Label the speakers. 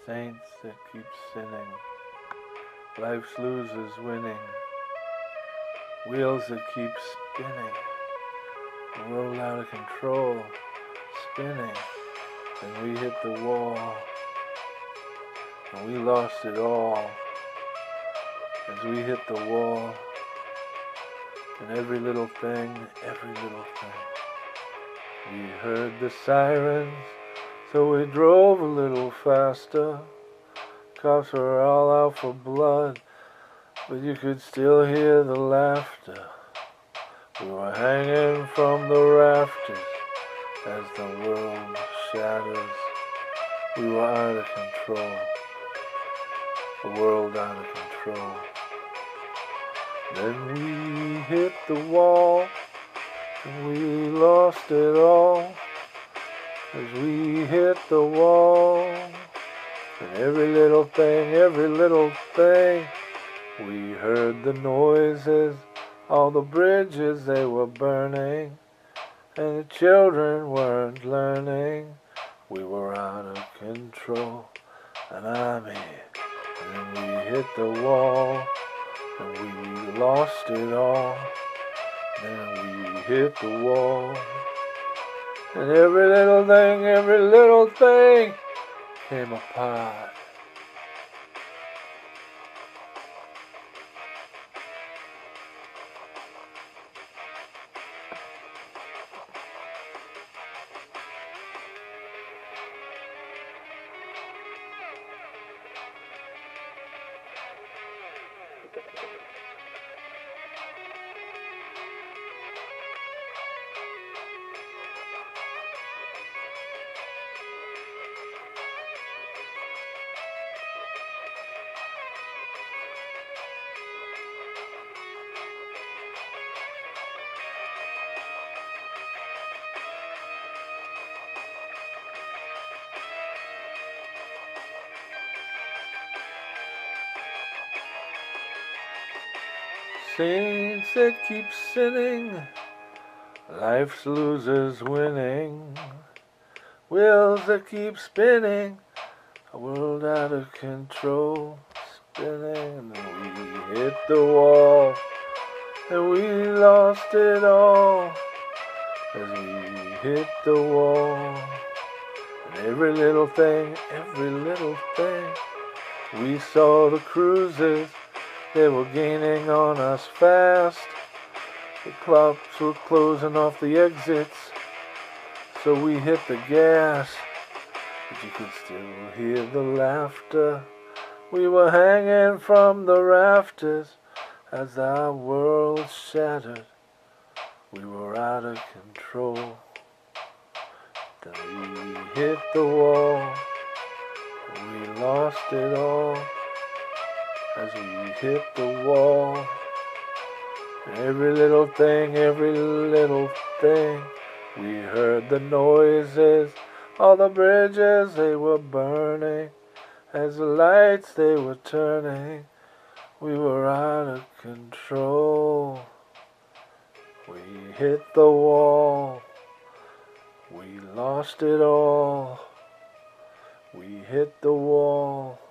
Speaker 1: Saints that keep sinning, life's losers winning, wheels that keep spinning, the world out of control, spinning, and we hit the wall, and we lost it all, as we hit the wall, and every little thing, we heard the sirens, so we drove a little faster. Cops were all out for blood, but you could still hear the laughter. We were hanging from the rafters as the world shatters. We were out of control, the world out of control. Then we hit the wall, and we lost it all. As we hit the wall, and every little thing, we heard the noises, all the bridges they were burning, and the children weren't learning. We were out of control, and I'm here, and then we hit the wall, and we lost it all, then we hit the wall. And every little thing came apart. Saints that keep sinning, life's losers winning, wheels that keep spinning, a world out of control, spinning, and we hit the wall, and we lost it all, as we hit the wall, and every little thing, we saw the cruisers. They were gaining on us fast. The cops were closing off the exits, so we hit the gas. But you could still hear the laughter. We were hanging from the rafters as our world shattered. We were out of control. Then we hit the wall, and we lost it all. As we hit the wall, and every little thing, we heard the noises, all the bridges they were burning, as the lights they were turning, we were out of control. We hit the wall, we lost it all, we hit the wall.